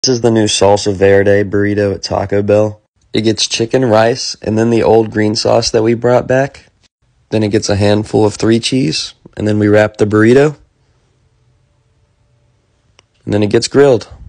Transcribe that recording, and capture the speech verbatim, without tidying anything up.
This is the new Salsa Verde burrito at Taco Bell. It gets chicken, rice, and then the old green sauce that we brought back. Then it gets a handful of three cheese, and then we wrap the burrito. And then it gets grilled.